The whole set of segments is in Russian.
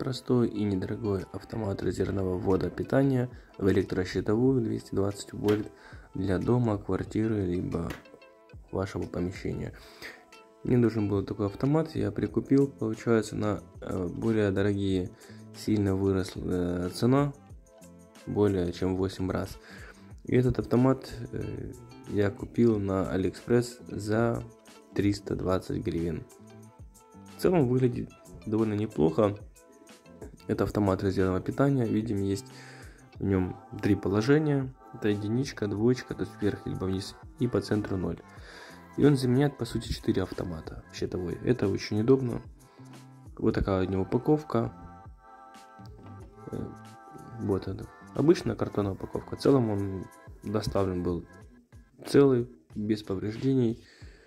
Простой и недорогой автомат резервного ввода питания в электрощитовую 220 вольт для дома, квартиры, либо вашего помещения. Мне нужен был такой автомат, я прикупил, получается, на более дорогие, сильно выросла цена, более чем в 8 раз. И этот автомат я купил на Алиэкспресс за 320 гривен. В целом выглядит довольно неплохо. Это автомат резервного питания. Видим, есть в нем 3 положения. Это единичка, двоечка, то есть вверх либо вниз, и по центру 0. И он заменяет по сути 4 автомата щитовой. Это очень удобно. Вот такая у него упаковка. Вот это. Обычная картонная упаковка. В целом он доставлен был целый, без повреждений.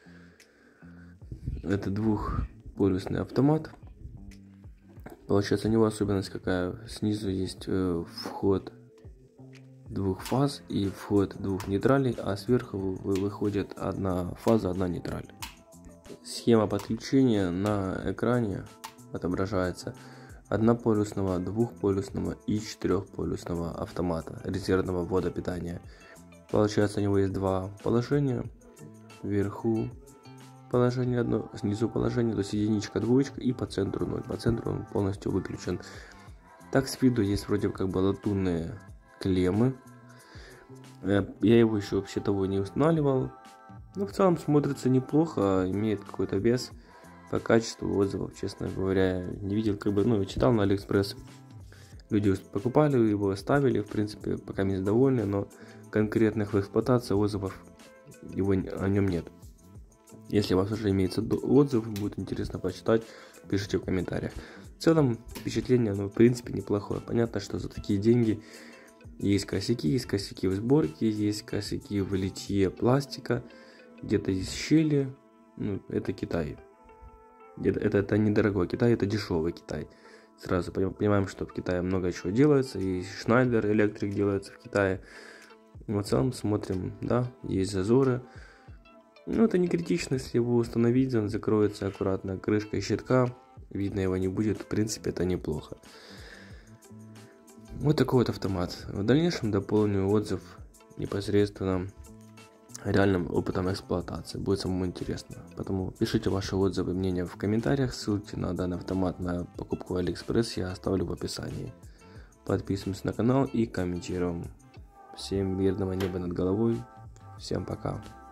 Это двухполюсный автомат. Получается, у него особенность какая? Снизу есть вход 2 фаз и вход 2 нейтралей, а сверху выходит 1 фаза, 1 нейтраль. Схема подключения на экране отображается однополюсного, двухполюсного и 4-полюсного автомата резервного ввода питания. Получается, у него есть 2 положения: вверху положение одно, снизу положение, то есть единичка, двоечка, и по центру 0. По центру он полностью выключен. Так, с виду есть вроде как бы латунные клеммы. Я его еще вообще того не устанавливал. Но в целом смотрится неплохо, имеет какой-то вес. По качеству отзывов, честно говоря, не видел, как бы, читал на Алиэкспресс. Люди покупали его, ставили, в принципе, пока не довольны, но конкретных в эксплуатации отзывов о нем нет. Если у вас уже имеется отзыв, будет интересно почитать, пишите в комментариях. В целом, впечатление, в принципе, неплохое. Понятно, что за такие деньги есть косяки в сборке, есть косяки в литье пластика, где-то есть щели. Это Китай. Это недорогой Китай, это дешевый Китай. Сразу понимаем, что в Китае много чего делается, и Шнайдер электрик делается в Китае. В целом смотрим, да, есть зазоры. Это не критично, если его установить, он закроется аккуратно крышкой щитка, видно его не будет, в принципе это неплохо. Вот такой вот автомат. В дальнейшем дополню отзыв непосредственно реальным опытом эксплуатации, будет самому интересно. Поэтому пишите ваши отзывы, мнения в комментариях, ссылки на данный автомат на покупку в Алиэкспресс я оставлю в описании. Подписываемся на канал и комментируем. Всем мирного неба над головой, всем пока.